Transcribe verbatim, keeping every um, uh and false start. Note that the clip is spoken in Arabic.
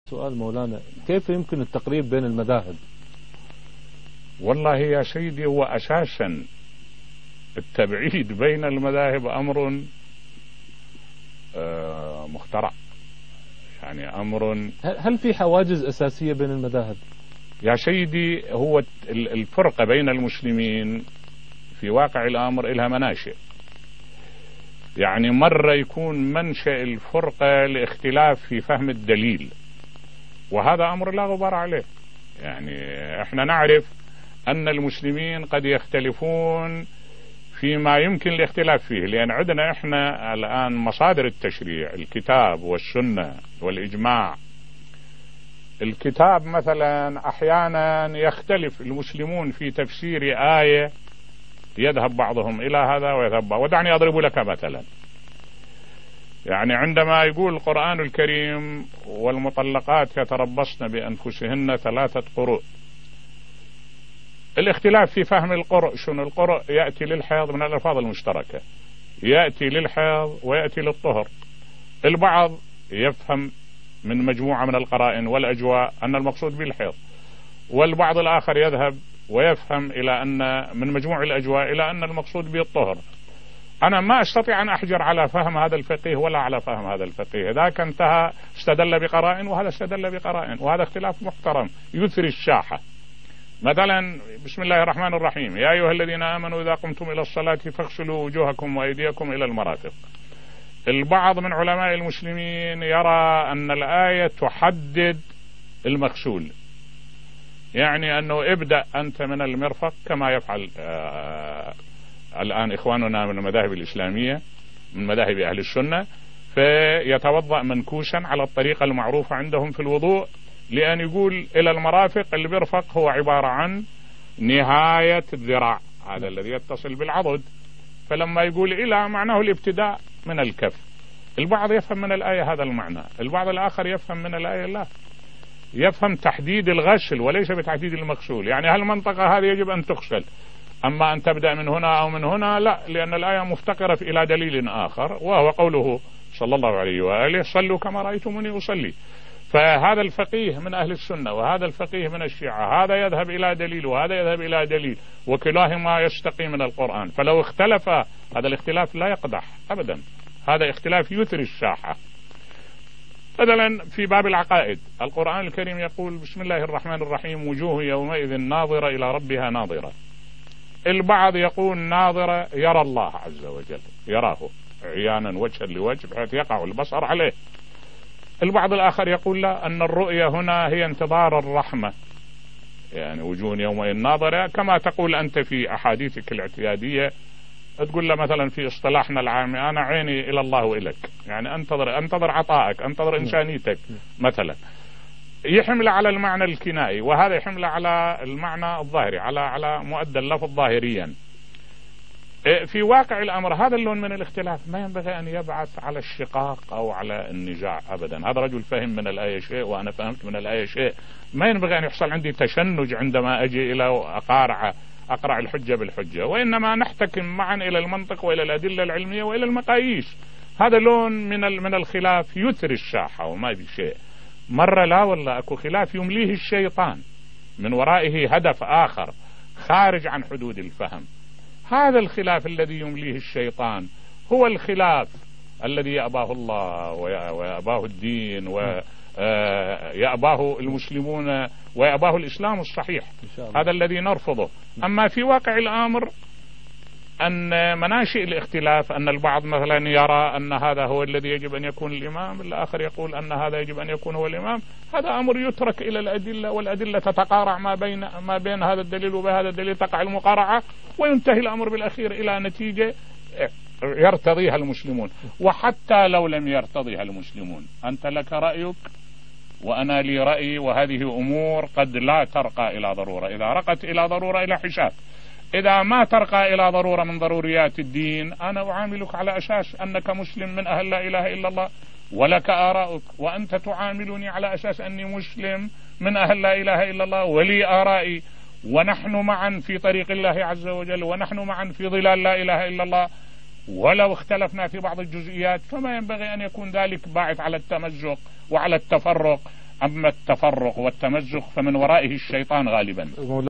سؤال مولانا، كيف يمكن التقريب بين المذاهب؟ والله يا سيدي، هو أساسا التبعيد بين المذاهب أمر مخترع، يعني أمر. هل في حواجز أساسية بين المذاهب؟ يا سيدي، هو الفرقة بين المسلمين في واقع الأمر إلها مناشئ، يعني مرة يكون منشأ الفرقة لاختلاف في فهم الدليل، وهذا أمر لا غبار عليه. يعني احنا نعرف أن المسلمين قد يختلفون فيما يمكن الاختلاف فيه، لأن عندنا احنا الآن مصادر التشريع الكتاب والسنة والإجماع. الكتاب مثلا أحيانا يختلف المسلمون في تفسير آية، يذهب بعضهم إلى هذا ويذهب. ودعني أضرب لك مثلا، يعني عندما يقول القرآن الكريم والمطلقات يتربصن بأنفسهن ثلاثة قروء، الاختلاف في فهم القرء. شنو القرء؟ يأتي للحيض من الألفاظ المشتركة، يأتي للحيض ويأتي للطهر. البعض يفهم من مجموعة من القرائن والأجواء أن المقصود بالحيض، والبعض الآخر يذهب ويفهم إلى أن من مجموع الأجواء إلى أن المقصود بالطهر. أنا ما أستطيع أن أحجر على فهم هذا الفقيه ولا على فهم هذا الفقيه. ذاك انتهى استدل بقرائن وهذا استدل بقرائن، وهذا اختلاف محترم يثري الشاحة. مثلا بسم الله الرحمن الرحيم، يا أيها الذين آمنوا إذا قمتم إلى الصلاة فاغسلوا وجوهكم وأيديكم إلى المرافق. البعض من علماء المسلمين يرى أن الآية تحدد المغسول، يعني أنه ابدأ أنت من المرفق كما يفعل آه الآن إخواننا من المذاهب الإسلامية من مذاهب أهل السنة، فيتوضأ منكوشا على الطريقة المعروفة عندهم في الوضوء، لأن يقول إلى المرافق. المرفق هو عبارة عن نهاية الذراع، هذا الذي يتصل بالعضد، فلما يقول إلى معناه الابتداء من الكف. البعض يفهم من الآية هذا المعنى، البعض الآخر يفهم من الآية لا، يفهم تحديد الغسل وليس بتحديد المغسول، يعني هالمنطقة هذه يجب أن تغسل، أما أن تبدأ من هنا أو من هنا لا، لأن الآية مفتقرة إلى دليل آخر، وهو قوله صلى الله عليه وآله صلوا كما رأيتموني أصلي. فهذا الفقيه من أهل السنة وهذا الفقيه من الشيعة، هذا يذهب إلى دليل وهذا يذهب إلى دليل، وكلاهما يستقي من القرآن. فلو اختلف هذا الاختلاف لا يقدح أبدا، هذا اختلاف يثري الشاحة. مثلا في باب العقائد القرآن الكريم يقول بسم الله الرحمن الرحيم وجوه يومئذ ناظرة إلى ربها ناظرة. البعض يقول ناظرة يرى الله عز وجل، يراه عيانا وجها لوجه بحيث يقع البصر عليه. البعض الآخر يقول لا، أن الرؤية هنا هي انتظار الرحمة، يعني وجوه يومئذ ناظرة كما تقول أنت في أحاديثك الاعتيادية، تقول له مثلا في اصطلاحنا العام أنا عيني إلى الله وإليك، يعني أنتظر أنتظر عطائك، أنتظر إنسانيتك مثلا. يحمل على المعنى الكنائي، وهذا يحمل على المعنى الظاهري، على على مؤدى اللفظ ظاهريا. في واقع الأمر هذا اللون من الاختلاف ما ينبغي أن يبعث على الشقاق أو على النزاع أبدا. هذا رجل فهم من الآية شيء وأنا فهمت من الآية شيء، ما ينبغي أن يحصل عندي تشنج عندما أجي إلى أقارع أقرع الحجة بالحجة، وإنما نحتكم معا إلى المنطق وإلى الأدلة العلمية وإلى المقاييس. هذا لون من من الخلاف يثري الشاحة وما في شيء. مرة لا والله أكو خلاف يمليه الشيطان من ورائه هدف آخر خارج عن حدود الفهم. هذا الخلاف الذي يمليه الشيطان هو الخلاف الذي يأباه الله ويأباه الدين ويأباه المسلمون ويأباه الإسلام الصحيح. هذا الذي نرفضه. أما في واقع الأمر أن مناشئ الاختلاف أن البعض مثلا يرى أن هذا هو الذي يجب أن يكون الإمام، الآخر يقول أن هذا يجب أن يكون هو الإمام. هذا أمر يترك إلى الأدلة، والأدلة تتقارع ما بين ما بين هذا الدليل وبهذا الدليل، تقع المقارعة وينتهي الأمر بالأخير إلى نتيجة يرتضيها المسلمون. وحتى لو لم يرتضيها المسلمون أنت لك رأيك وأنا لي رأيي، وهذه أمور قد لا ترقى إلى ضرورة. إذا رقت إلى ضرورة إلى حساب، إذا ما ترقى إلى ضرورة من ضروريات الدين أنا أعاملك على أساس أنك مسلم من أهل لا إله إلا الله ولك آراءك، وأنت تعاملني على أساس أني مسلم من أهل لا إله إلا الله ولي آرائي، ونحن معا في طريق الله عز وجل، ونحن معا في ظلال لا إله إلا الله. ولو اختلفنا في بعض الجزئيات فما ينبغي أن يكون ذلك باعث على التمزق وعلى التفرق. أما التفرق والتمزق فمن ورائه الشيطان غالبا.